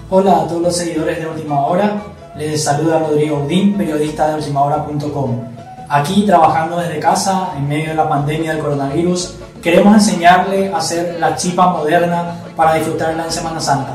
Hola a todos los seguidores de Última Hora, les saluda Rodrigo Udín, periodista de ultimahora.com. Aquí trabajando desde casa en medio de la pandemia del coronavirus, queremos enseñarle a hacer la chipa moderna para disfrutarla en Semana Santa.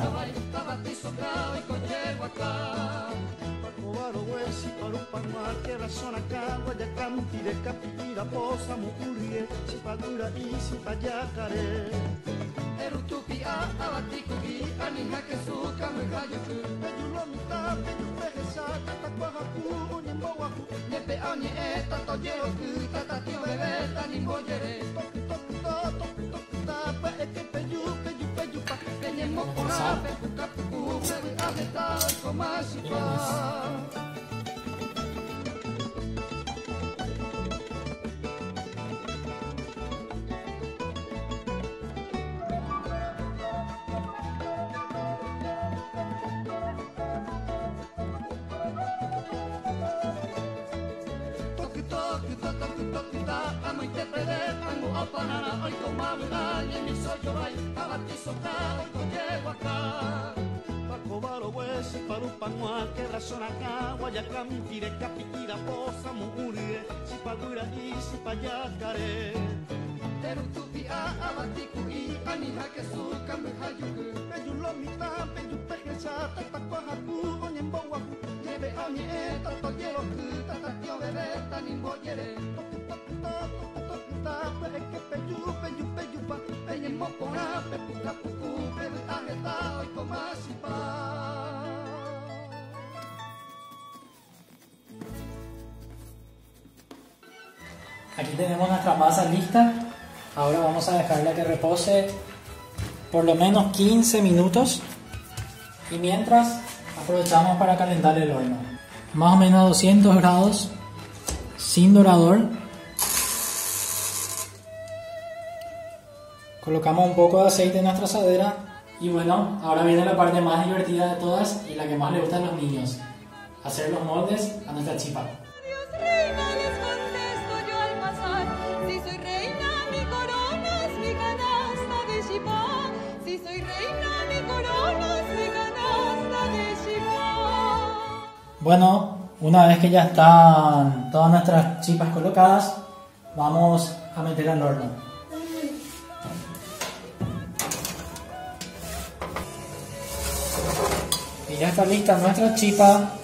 Aquí tenemos nuestra masa lista. Ahora vamos a dejarla que repose por lo menos 15 minutos. Y mientras aprovechamos para calentar el horno. Más o menos a 200 grados, sin dorador. Colocamos un poco de aceite en nuestra asadera. Y bueno, ahora viene la parte más divertida de todas y la que más le gusta a los niños. Hacer los moldes a nuestra chipa. Bueno, una vez que ya están todas nuestras chipas colocadas, vamos a meter al horno. Y ya está lista nuestra chipa